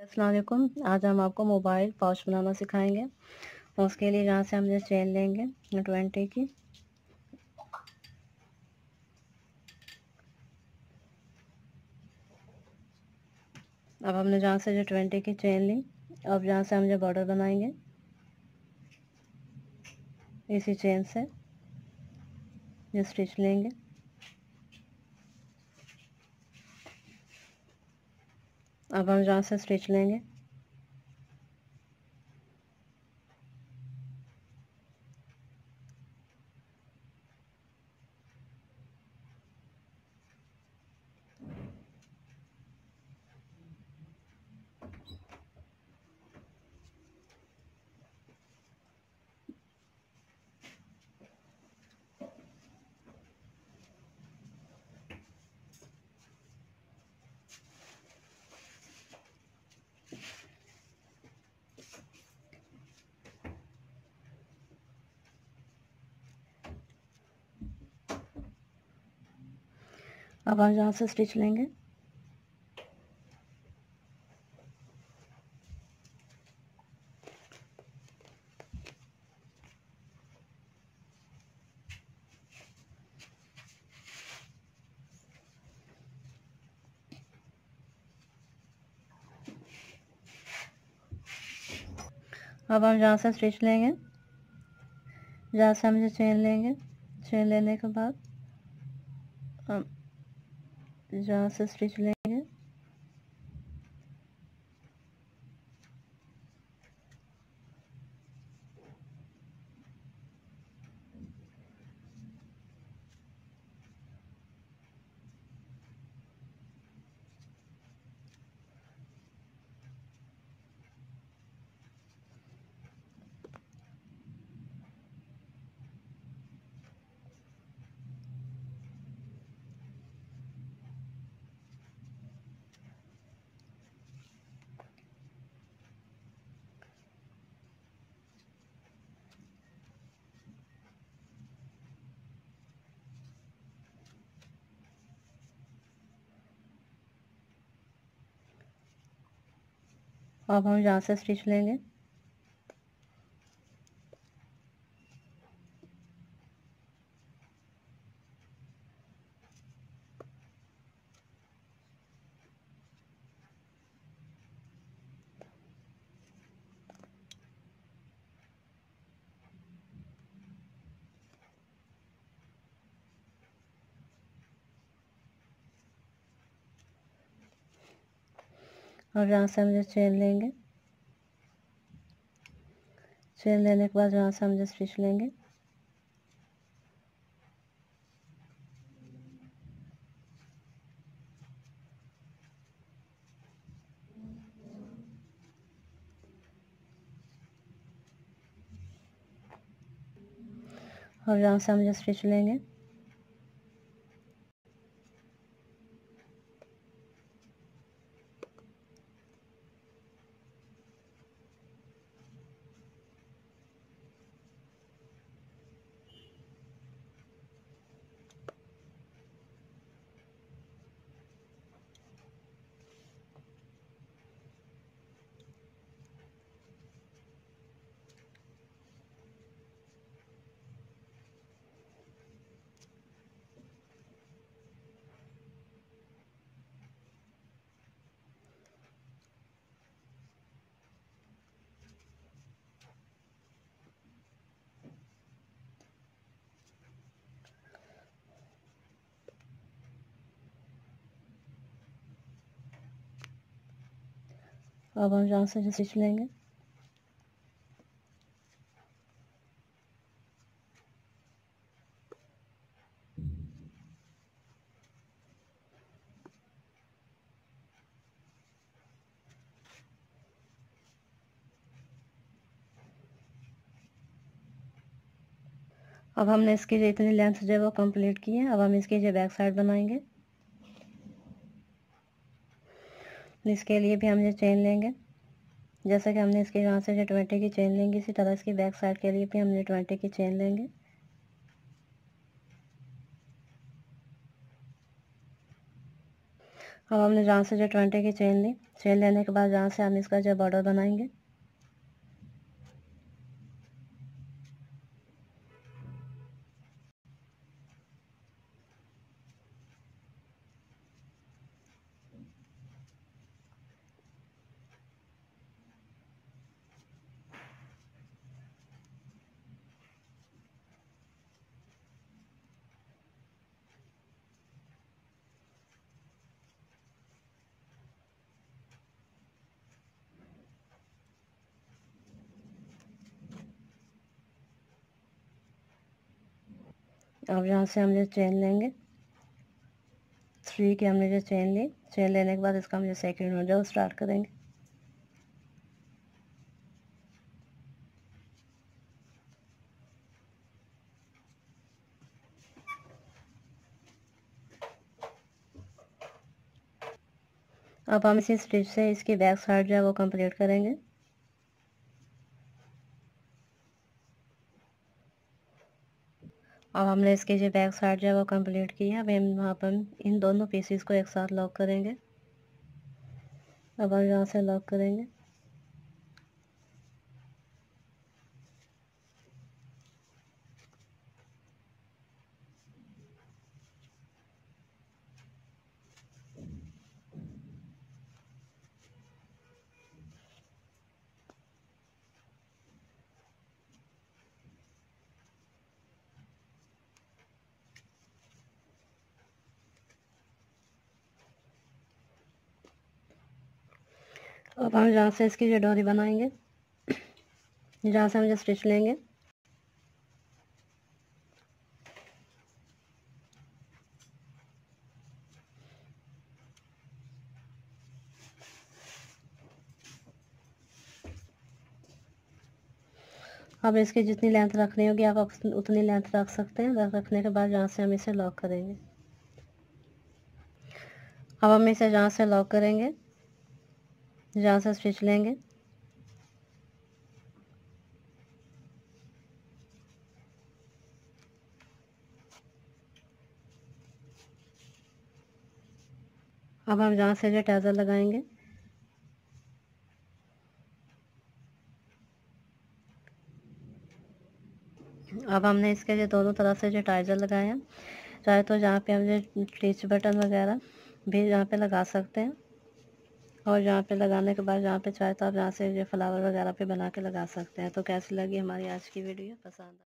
अस्सलाम वालेकुम। आज हम आपको मोबाइल पाउच बनाना सिखाएंगे। उसके लिए यहाँ से हम जो चेन लेंगे 20 की। अब हमने जहाँ से जो 20 की चेन ली, अब यहाँ से हम जो बॉर्डर बनाएंगे इसी चेन से ये स्टिच लेंगे। अब हम जहाँ से स्टिच लेंगे अब हम जहाँ से स्टिच लेंगे अब हम जहाँ से स्टिच लेंगे, जहाँ से हम जो चेन लेंगे, चेन लेने के बाद हम जहाँ से स्टिच लेंगे अब हम जहाँ से स्टिच लेंगे और जहाँ से हम जो चेन लेंगे, चेन लेने के बाद जहाँ से हम जो स्टिच लेंगे और जहाँ से हम जो स्टिच लेंगे अब हम जहाँ से जो स्टिच लेंगे अब हमने इसकी जो इतनी लेंथ जो है वो कंप्लीट की है। अब हम इसकी जो बैक साइड बनाएंगे, इसके लिए भी हम जो चेन लेंगे, जैसे कि हमने इसके यहाँ से जो 20 की चेन लेंगे इसी तरह इसकी बैक साइड के लिए भी हमने 20 की चेन लेंगे। अब हमने जहाँ से जो 20 की चेन ली, चेन लेने के बाद जहाँ से हम इसका जो बॉर्डर बनाएंगे, अब यहाँ से हम जो चेन लेंगे, 3 की हमने जो चेन ली, चेन लेने के बाद इसका हम जो सेकेंड में जो स्टार्ट करेंगे। अब हम इसी स्टिच से इसकी बैक साइड जो है वो कंप्लीट करेंगे। अब हमने इसकी जो बैक साइड जो है वो कंप्लीट की है। अब हम वहाँ पर इन दोनों पीसीस को एक साथ लॉक करेंगे। अब हम यहाँ से लॉक करेंगे। अब हम जहाँ से इसकी जो डोरी बनाएंगे, जहाँ से हम जो स्टिच लेंगे, अब इसकी जितनी लेंथ रखनी होगी आप उतनी लेंथ रख सकते हैं। रखने के बाद जहाँ से हम इसे लॉक करेंगे। अब हम इसे जहाँ से लॉक करेंगे, जहाँ से स्टिच लेंगे, अब हम जहाँ से जो टैजर लगाएंगे, अब हमने इसके जो दोनों तरफ से जो टाइजर लगाए हैं, चाहे तो जहाँ पे हम जो स्टिच बटन वगैरह भी यहाँ पे लगा सकते हैं, और जहाँ पे लगाने के बाद जहाँ पे चाहे तो आप जहाँ से जो फ्लावर वगैरह पे बना के लगा सकते हैं। तो कैसी लगी हमारी आज की वीडियो? पसंद